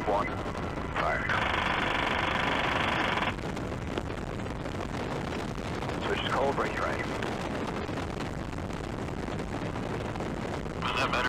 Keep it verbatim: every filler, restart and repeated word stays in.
one, fire. Switch is cold, bring you ready.